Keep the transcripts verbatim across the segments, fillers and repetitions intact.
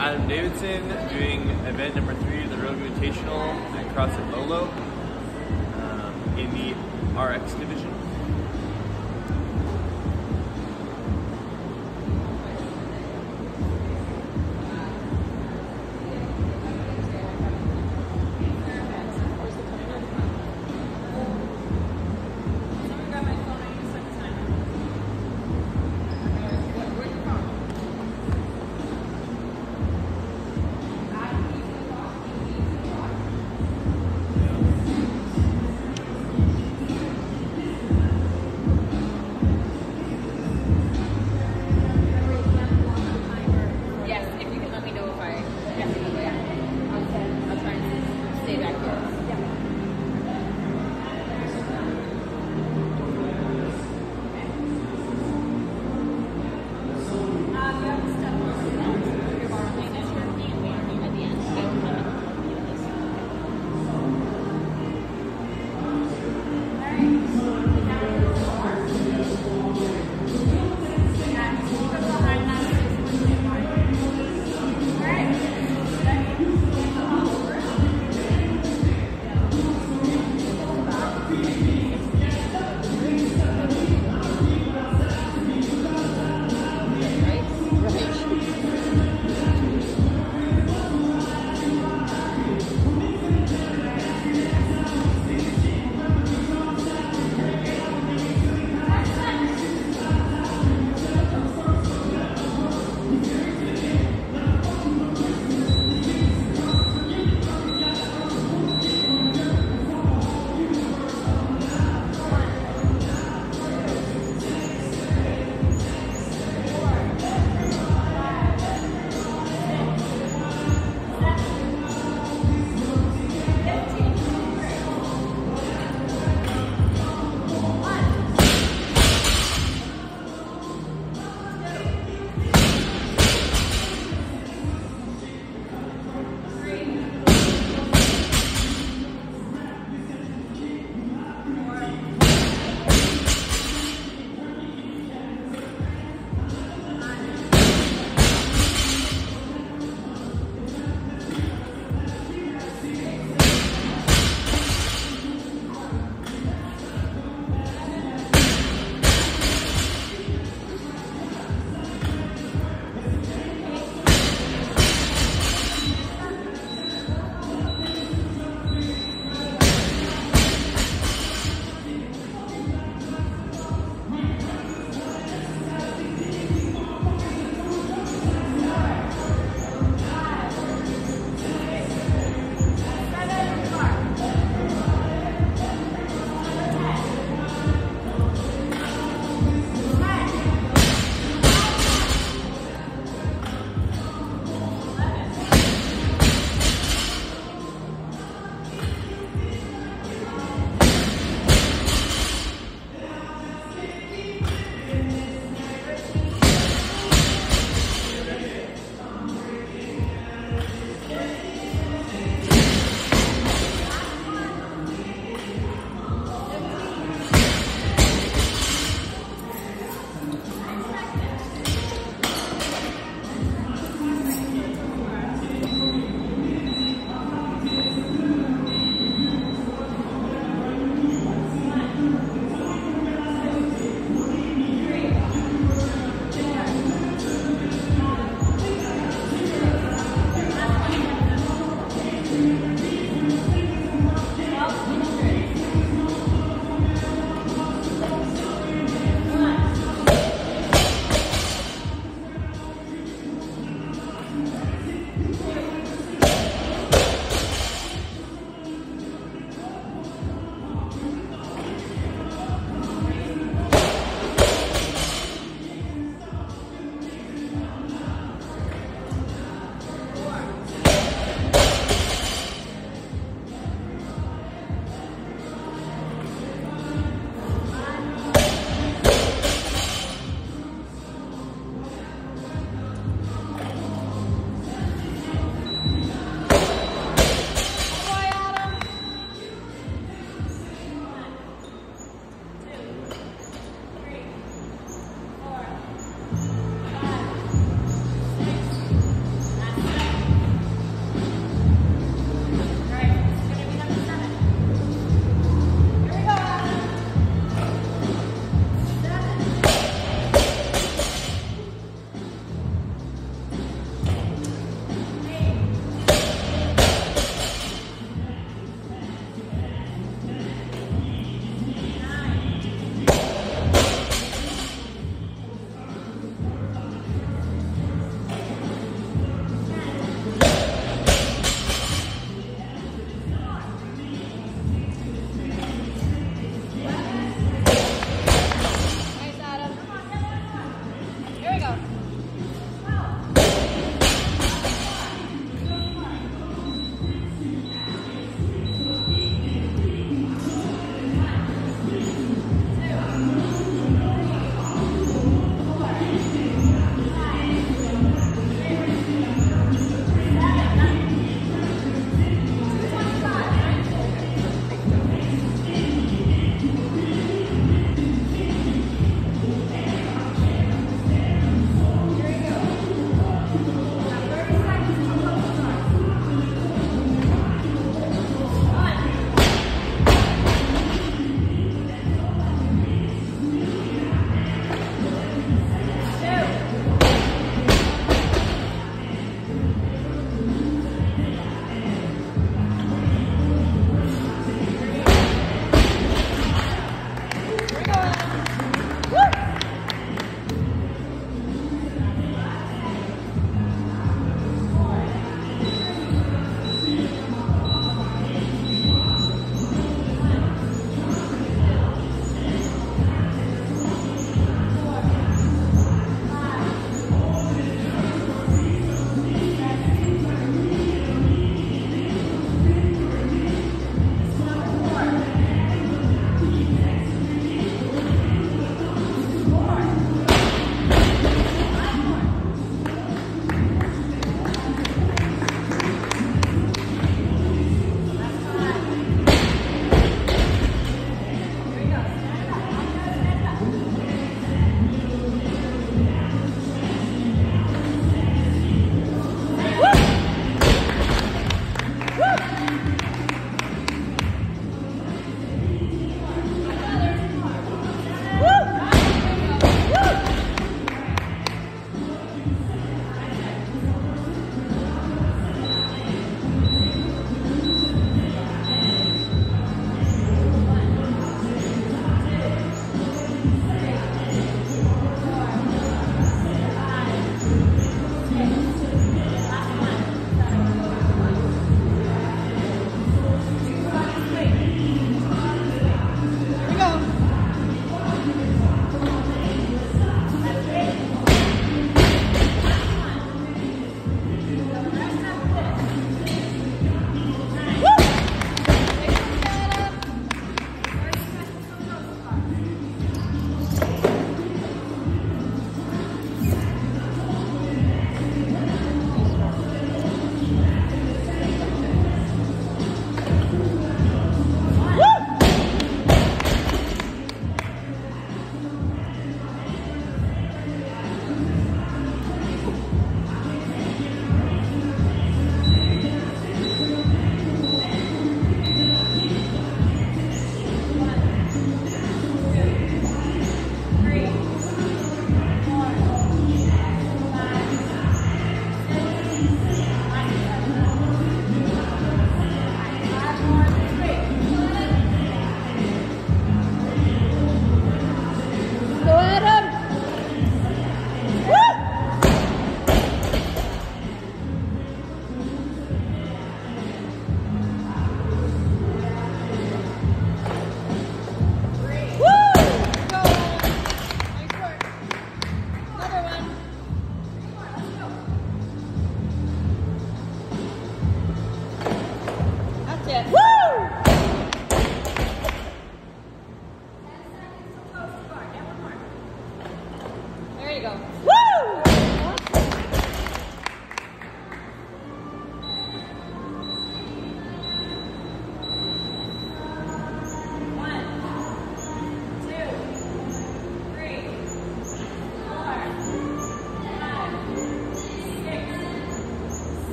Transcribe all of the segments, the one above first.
Adam Davidson doing event number three of the Rogue Invitational at CrossFit Lolo um, in the R X division.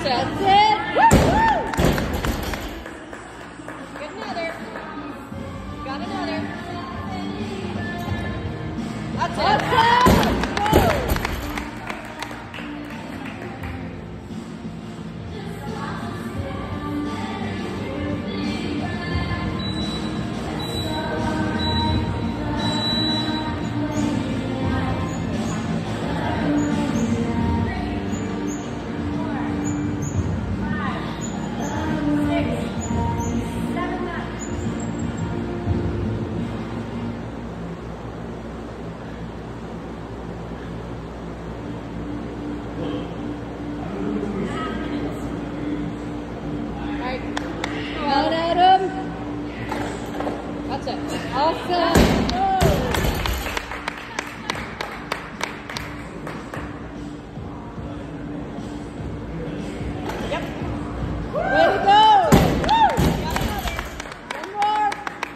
That's it. Woo! Get another. Got another. That's it. Awesome. Well, Adam. That's it. Awesome. Yep. Way to go. Woo! One more.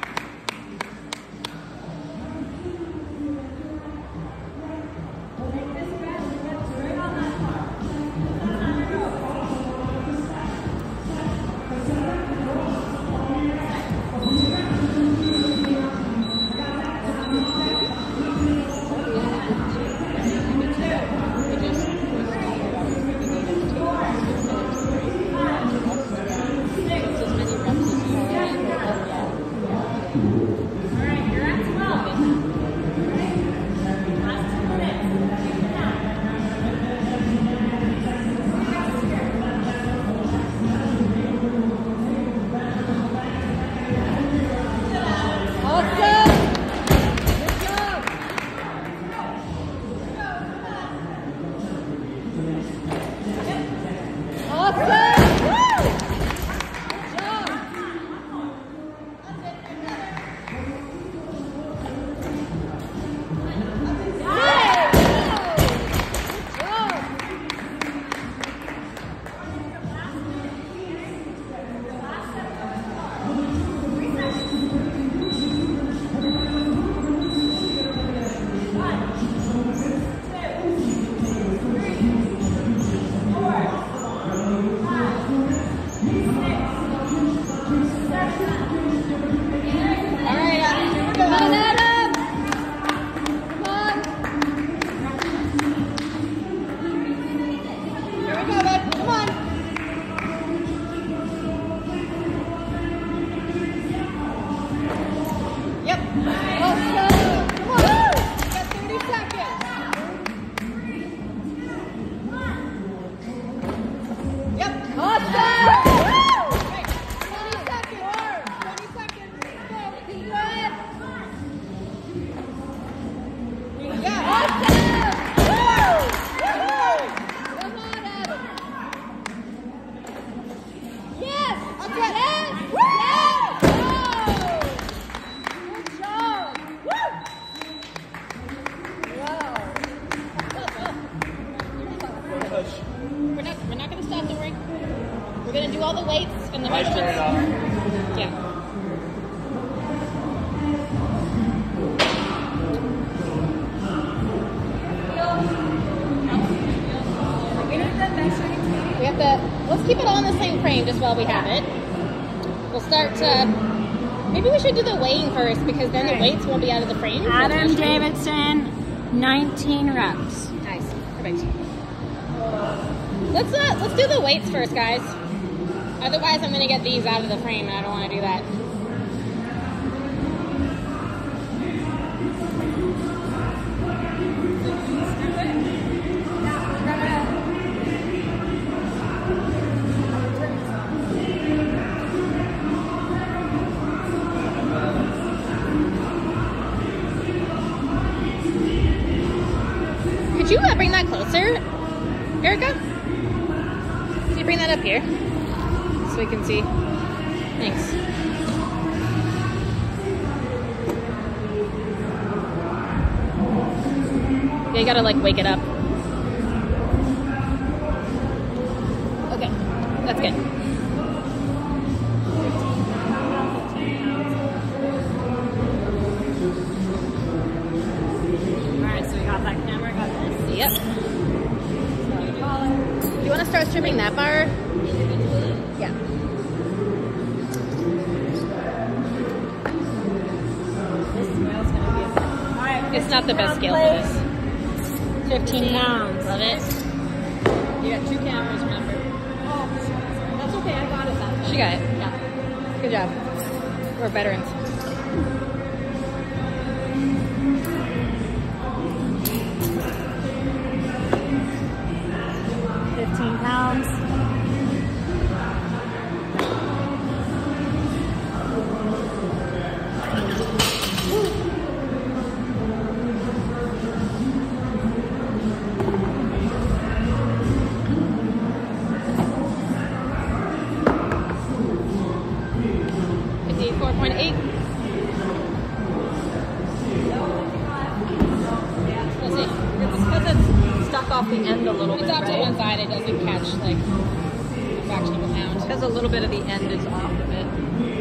We're not, we're not going to stop, don't worry. We're going to do all the weights and the Might turn it off. Yeah. We have to, let's keep it all in the same frame just while we have it. We'll start to, maybe we should do the weighing first because then the weights won't be out of the frame. Adam Davidson, nineteen reps. Nice, perfect. Let's uh, let's do the weights first, guys. Otherwise, I'm gonna get these out of the frame, and I don't want to do that. Could you uh, bring that closer, Erica? Can you bring that up here so we can see? Thanks. Yeah, you gotta like wake it up. Okay, that's good. Alright, so we got that camera, got this. Yep. You want to start stripping that bar? not the best scale for this. fifteen pounds. Love it. You got two cameras, remember? That's okay, I got it then. She got it. Yeah. Good job. We're veterans. fifteen pounds. fifty-four point eight. Let's see. It's because it's stuck off the end a little It's bit, off to right? one side. It doesn't catch like a fraction of a pound. Because a little bit of the end is off of it.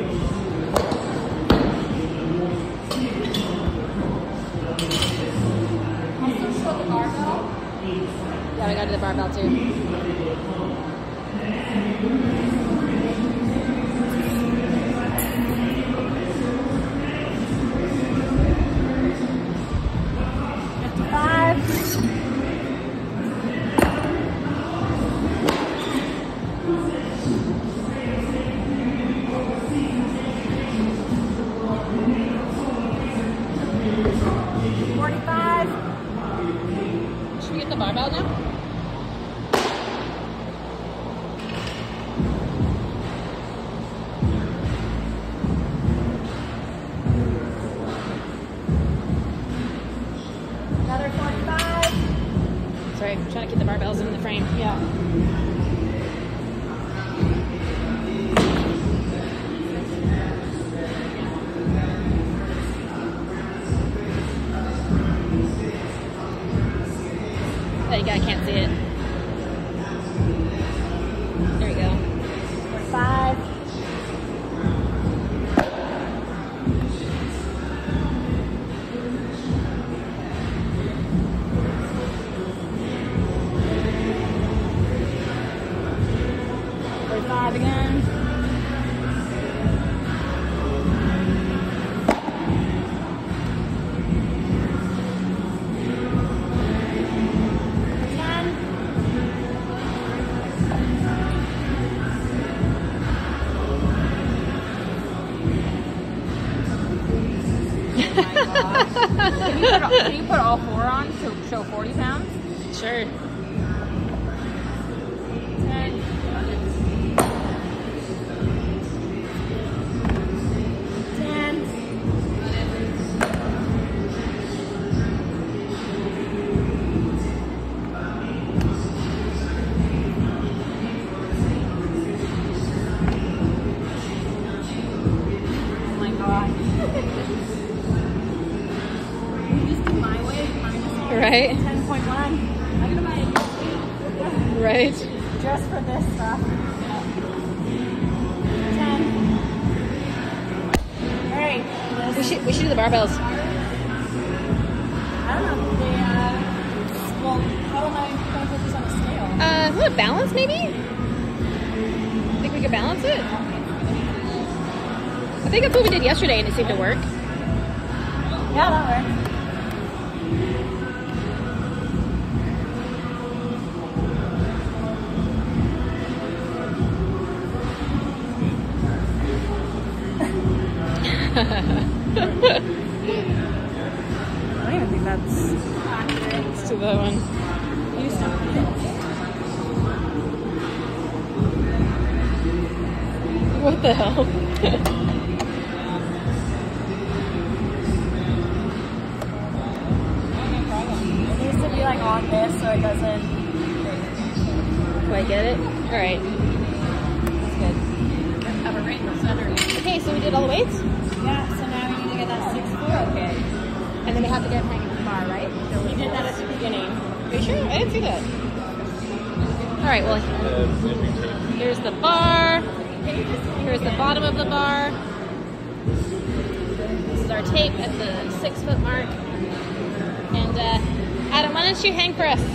Yeah, we got to do the barbell too. forty-five. Should we get the barbell now? Another forty-five. Sorry, I'm trying to keep the barbells in the frame. Yeah. Oh, you guys can't see it. There we go. Five. Forty-five again. Can you, put, can you put all four on to show forty pounds? Sure. ten. ten. Oh my god. My way, Right? ten point one. I'm gonna buy a Right. just for this stuff. ten. Alright. We should we should do the barbells. I don't know if they, uh, well, how am I going to put this on a scale? Uh, what, balance maybe? Think we could balance it? I think that's what we did yesterday and it seemed to work. Yeah, that works. I don't even think that's accurate. Let's do that one. You stop it. What the hell? It needs to be like on this so it doesn't. Do I get it? Alright. That's good. Have a right in the center. Okay, so we did all the weights? Yeah, so now we need to get that six four okay. And then we have to get hanging from the bar, right? We did that at the beginning. Are you sure? I didn't see that. Alright, well, here's the bar. Here's the bottom of the bar. This is our tape at the six foot mark. And uh, Adam, why don't you hang for us?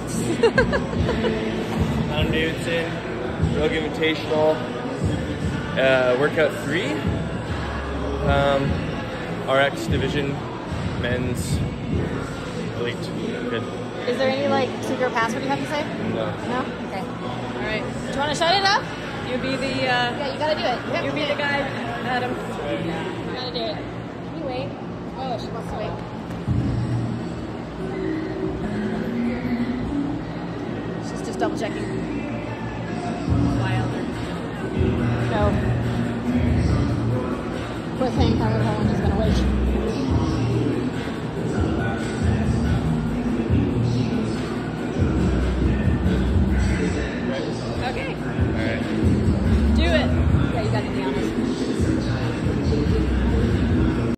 Adam Davidson, Rogue Invitational. Uh, workout three, um, R X division, men's, elite. Good. Is there any like secret password you have to say? No. No? Okay. All right. Do you want to shut it up? You be the. Uh, Yeah, you gotta do it. You have you to be do the it. guy, Adam. You gotta do it. Can you wait? Oh, she wants to wait. She's just double checking. Wilder. No. Quit saying how the one is gonna wait. Okay.